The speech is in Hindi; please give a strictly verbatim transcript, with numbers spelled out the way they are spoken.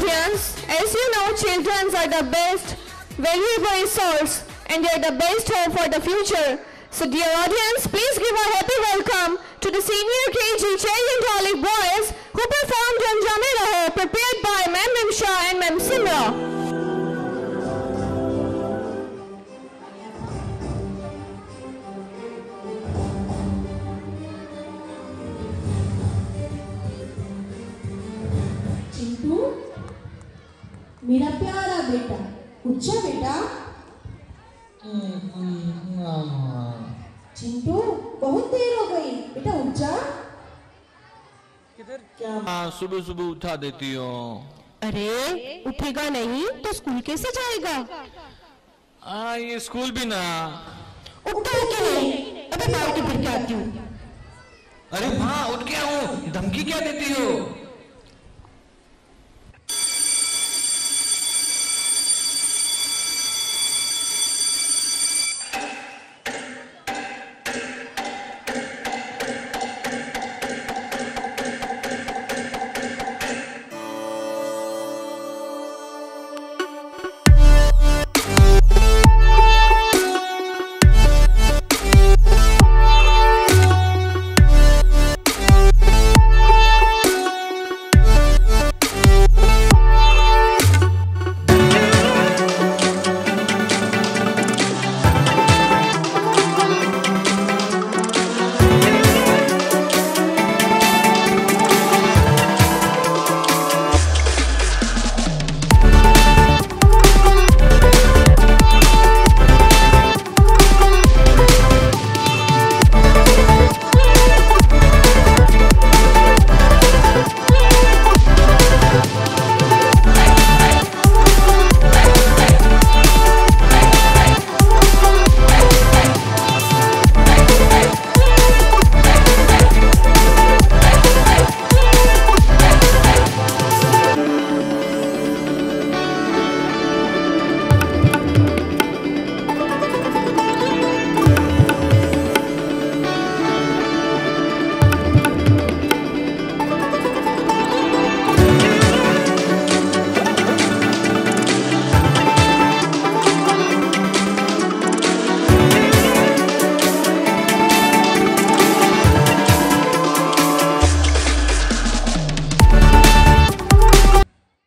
audience, as you know, children are the best valuable resource and they are the best hope for the future. So dear audience, please give a happy welcome to the senior K G Cherry and Olive boys who performed on Jame Raho, prepared by Ma'am Nimsha and Ma'am Simra. मेरा प्यारा बेटा, उच्चा बेटा। चिंटू, बहुत देर हो गई, बेटा उच्चा। किधर क्या माँ सुबह सुबह उठा देती हो? अरे उठेगा नहीं तो स्कूल कैसे जाएगा? आ ये स्कूल भी ना। उठता क्यों नहीं? अबे मार के फिर के आती हूँ। अरे माँ उठ के आओ, धमकी क्या देती हो?